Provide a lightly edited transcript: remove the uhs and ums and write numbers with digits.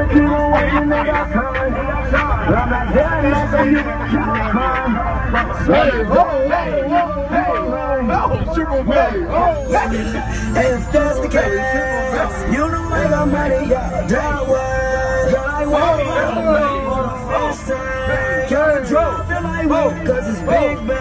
keep on waiting, they got time. I'm not dead, not so you can climb. Hey, oh, triple play, If that's the case, you know I got money, yeah, that way. Can't drop, cause it's big, man.